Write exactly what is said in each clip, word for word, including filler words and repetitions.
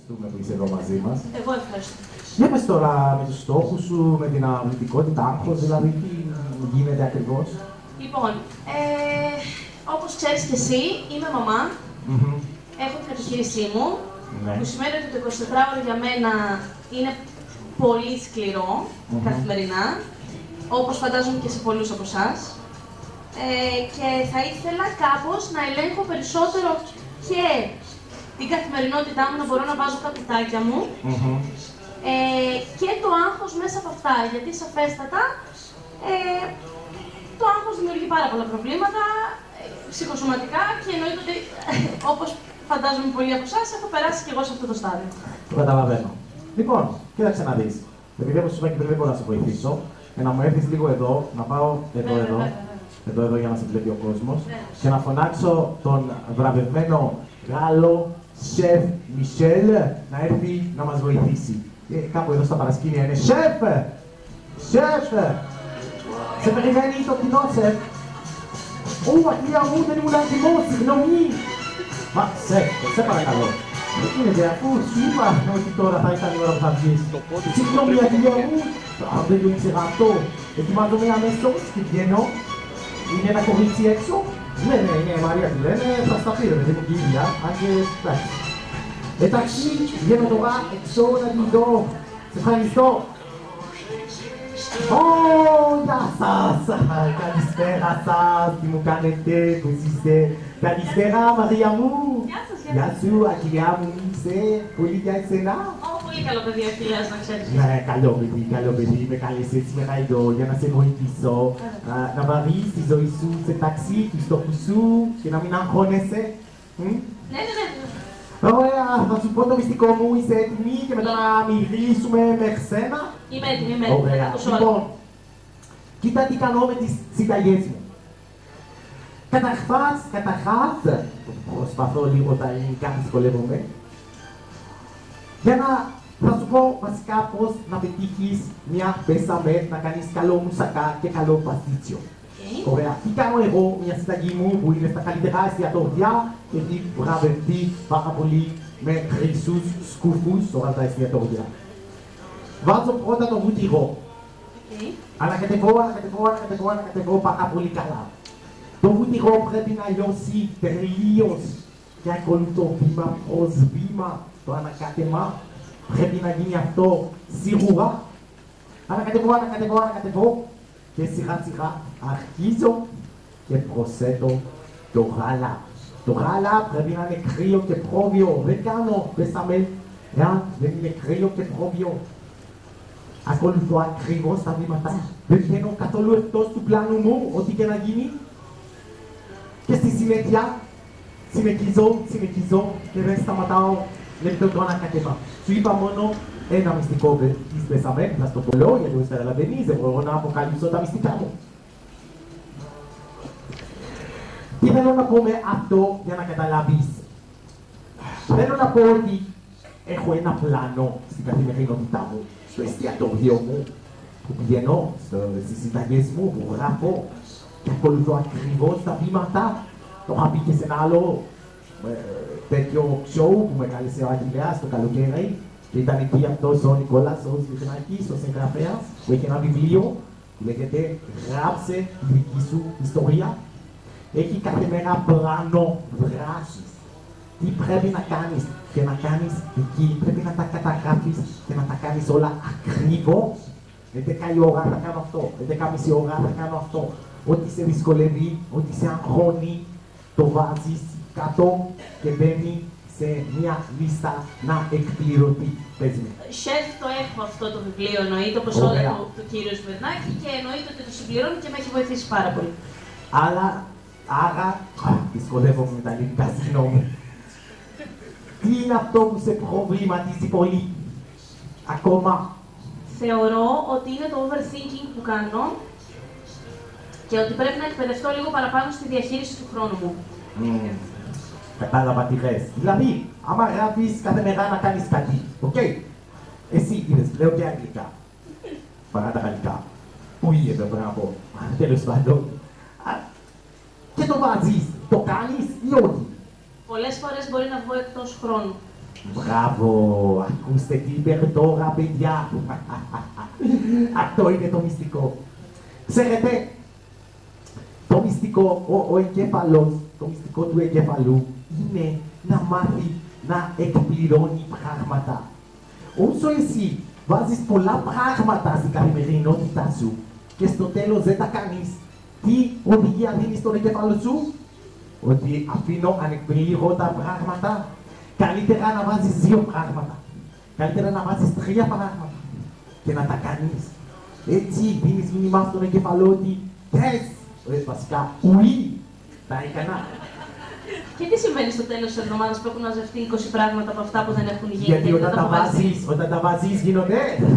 ευχαριστούμε που είσαι εδώ μαζί μας. Εγώ ευχαριστώ. Για πες τώρα με τους στόχους σου, με την αναβλητικότητα, άγχος, δηλαδή τι γίνεται ακριβώς. Λοιπόν, ε, όπως ξέρεις και εσύ, είμαι μαμά. Mm-hmm. Έχω την επιχείρησή μου, Ναι. που σημαίνει ότι το εικοσιτετράωρο για μένα είναι πολύ σκληρό Mm-hmm. καθημερινά, όπως φαντάζομαι και σε πολλούς από εσάς. Ε, και θα ήθελα κάπως να ελέγχω περισσότερο και την καθημερινότητά μου, να μπορώ να βάζω τα κουτάκια μου Mm-hmm. ε, και το άγχος μέσα από αυτά, γιατί σαφέστατα ε, το άγχος δημιουργεί πάρα πολλά προβλήματα ε, ψυχοσωματικά και εννοείται ότι όπως φαντάζομαι πολλοί από εσάς έχω περάσει και εγώ σε αυτό το στάδιο. Το καταλαβαίνω. Λοιπόν, κοίταξε να δεις. Επειδή όπως σου είπα και πριν δεν μπορώ να σε βοηθήσω, και να μου έρθεις λίγο εδώ, να πάω εδώ, Βέβαια, εδώ, βέβαια, βέβαια. εδώ, εδώ για να σε βλέπει ο κόσμος, Βέβαια. και να φωνάξω τον βραβευμένο Γάλλο Σεφ Μισελ να έρθει να μας βοηθήσει. Και κάπου εδώ στα παρασκήνια είναι Σεφ! Σεφ! Σε περιμένει το κοινό, Σεφ! Ω, αγγλία μου, δεν ήμουν έτοιμος, συγγνώμη! Μα, Σεφ, σε παρακαλώ. Δεν γίνεται, αφού σου είπα ότι τώρα θα ήταν η ώρα που θα βγεις. Συγγνώμη, αγγλία μου, α, δεν το ήξερα αυτό. Ετοιμάζομαι αμέσως και βγαίνω. Είναι ένα κορίτσι έξω. Ναι, ναι, ναι, Μαρία του λένε, θα στα πήρε, δεν μου και η ίδια, αν και εντάξει. Εντάξει, βγαίνω τώρα έξω να την δω. Σε ευχαριστώ. Ω, γεια σας! Καλησπέρα σας, τι μου κάνετε, πώς είστε. Καλησπέρα, Μαρία μου. Γεια σας, Γεια σου, αγγλιά μου, είσαι πολύ για εσένα. Ω, πολύ καλό παιδί ο Αχιλλέας, να ξέρεις. Ναι, καλό παιδί, καλό παιδί, με κάλεσες σήμερα εδώ για να σε βοηθήσω. Α, να βαρείς τη ζωή σου σε ταξί, του στόχους σου και να μην αγχώνεσαι. Μ? Ναι, ναι, ναι. Ωραία, θα σου πω το μυστικό μου, είσαι έτοιμη και μετά να μιλήσουμε με ξένα. Είμαι έτοιμη, είμαι έτοιμη. Ωραία, Θα ακούσω όλα. λοιπόν, κοίτα τι κάνω με τις συνταγές μου. Καταρχάς, καταρχάς, προσπαθώ λίγο τα ελληνικά, δυσκολεύομαι. Για να, θα σου πω βασικά πώς να πετύχεις μια μπεσαμέλ, να κάνεις καλό μουσακά και καλό παστίτσιο. Okay. Ωραία, τι κάνω εγώ, μια συνταγή μου που είναι στα καλύτερα εστιατόρια και έχει βραβευτεί πάρα πολύ με χρυσούς σκούφους όλα τα εστιατόρια. Βάζω πρώτα το βουτυρό. Okay. Ανακατεβώ, ανακατεβώ, ανακατεβώ, ανακατεβώ πάρα πολύ καλά. Το βουτυρό πρέπει να λιώσει τελείως και ακολουθώ βήμα προς βήμα το ανακάτεμα. Πρέπει να γίνει αυτό σίγουρα. Ανακατεβώ, ανακατεβώ, ανακατεβώ και σιγά σιγά αρχίζω και προσθέτω το γάλα. Το γάλα πρέπει να είναι κρύο και πρόβιο. Δεν κάνω μπεσαμέλ εάν δεν είναι κρύο και πρόβιο. Ακολουθώ ακριβώς τα βήματα. Δεν βγαίνω καθόλου εκτός του πλάνου μου, ό,τι και να γίνει. Και στη συνέχεια συνεχίζω, συνεχίζω και δεν σταματάω μέχρι το ανακατεύα. Σου είπα μόνο ένα μυστικό της μπεσαμέλ, θα στο πω λόγο γιατί δεν καταλαβαίνεις, δεν μπορώ να αποκαλύψω τα μυστικά μου. Τι θέλω να πω με αυτό για να καταλάβεις. Θέλω να πω ότι έχω ένα πλάνο στην καθημερινότητά μου, στο εστιατόριο μου, που πηγαίνω στις συνταγές μου, που γράφω και ακολουθώ ακριβώς τα βήματα. Το είχα πει και σε ένα άλλο ε, τέτοιο show που με κάλεσε ο Αχιλλέας το καλοκαίρι και ήταν εκεί αυτός ο Νικόλας, ο Σλιχνάκης, ο συγγραφέας που έχει ένα βιβλίο που λέγεται «Γράψε τη δική σου ιστορία». Έχει κάθε μέρα πλάνο δράσης. Τι πρέπει να κάνεις και να κάνεις εκεί, πρέπει να τα καταγράφεις και να τα κάνεις όλα ακριβώς. έντεκα η ώρα θα κάνω αυτό, έντεκα και μισή ώρα θα κάνω αυτό. Ό,τι σε δυσκολεύει, ό,τι σε αγχώνει, το βάζεις κάτω και μπαίνει σε μια λίστα να εκπληρωθεί. Πες με. Σεφ, το έχω αυτό το βιβλίο, εννοείται, όπως όλα του, του κύριου Σμυρνάκη και εννοείται ότι το συμπληρώνει και με έχει βοηθήσει πάρα πολύ. Αλλά, άρα, δυσκολεύομαι με τα ελληνικά, συγγνώμη. Τι είναι αυτό που σε προβληματίζει πολύ, ακόμα? Θεωρώ ότι είναι το overthinking που κάνω και ότι πρέπει να εκπαιδευτώ λίγο παραπάνω στη διαχείριση του χρόνου μου. Mm. Κατάλαβα τι λες. Δηλαδή, άμα γράφεις κάθε μέρα να κάνεις κάτι, οκ. Okay. Εσύ είδες, λέω και αγγλικά. Παρά τα γαλλικά. Πού είδε, μπράβο. Τέλος πάντων. Και το βάζεις, το κάνεις ή όχι? Πολλές φορές μπορεί να βγω εκτός χρόνου. Μπράβο, ακούστε τι είπε τώρα, παιδιά. Αυτό είναι το μυστικό. Ξέρετε, το μυστικό, ο, ο εγκέφαλος, το μυστικό του εγκέφαλου είναι να μάθει να εκπληρώνει πράγματα. Όσο εσύ βάζεις πολλά πράγματα στην καθημερινότητά σου και στο τέλος δεν τα κάνεις, τι οδηγία δίνεις στον εγκέφαλο σου? Ότι αφήνω ανεκπλήρωτα πράγματα. Καλύτερα να βάζεις δύο πράγματα. Καλύτερα να βάζεις τρία πράγματα και να τα κάνεις. Έτσι δίνεις μήνυμα στον εγκέφαλο ότι yes, βασικά, ουί, τα έκανα. Και τι συμβαίνει στο τέλος της εβδομάδας που έχουν μαζευτεί είκοσι πράγματα από αυτά που δεν έχουν γίνει? Γιατί όταν τα βάζεις, όταν τα βάζεις γίνονται.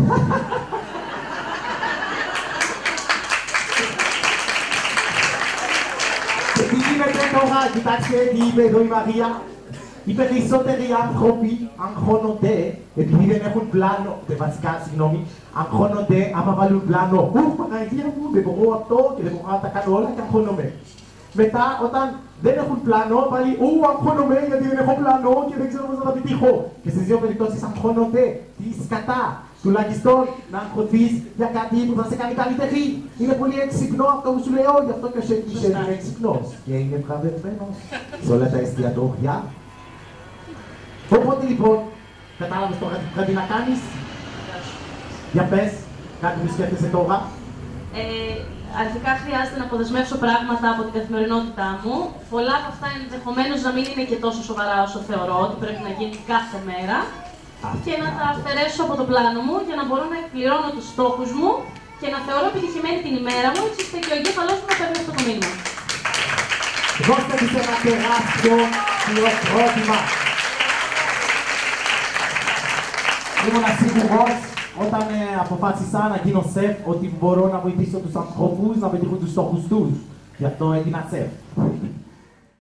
Και τι γίνεται τώρα, κοιτάξτε τι είπε εδώ η Μαρία. Οι περισσότεροι άνθρωποι αγχώνονται επειδή δεν έχουν πλάνο. Βασικά, συγγνώμη, αγχώνονται άμα βάλουν πλάνο. Ου, Παναγία μου, δεν μπορώ αυτό και δεν μπορώ να τα κάνω όλα και αγχώνομαι. Μετά, όταν δεν έχουν πλάνο, πάλι ου, αγχώνομαι γιατί δεν έχω πλάνο και δεν ξέρω πώς να τα πετύχω. Και στις δύο περιπτώσεις αγχώνονται. Τι σκατά. Τουλάχιστον να αγχωθείς για κάτι που θα σε κάνει καλύτερη. Είναι πολύ έξυπνο αυτό που σου λέω, γι' αυτό και ο Σέφης είναι έξυπνος. Και είναι βραβευμένος σε όλα τα εστιατόρια. Οπότε λοιπόν, κατάλαβες τώρα τι πρέπει να κάνεις? Για πες, κάτι που σκέφτεσαι τώρα. Ε, αρχικά χρειάζεται να αποδεσμεύσω πράγματα από την καθημερινότητά μου. Πολλά από αυτά ενδεχομένως να μην είναι και τόσο σοβαρά όσο θεωρώ ότι πρέπει να γίνει κάθε μέρα. Α, και να τα αφαιρέσω από το πλάνο μου για να μπορώ να εκπληρώνω τους στόχους μου και να θεωρώ επιτυχημένη την ημέρα μου, έτσι ώστε και ο εγκέφαλός μου να παίρνει αυτό το μήνυμα. Δώστε της ένα τεράστιο χειροκρότημα. Ήμουν σίγουρος όταν ε, αποφάσισα να γίνω σεφ ότι μπορώ να βοηθήσω τους ανθρώπους να πετύχουν τους στόχους τους. Γι' αυτό έγινα σεφ.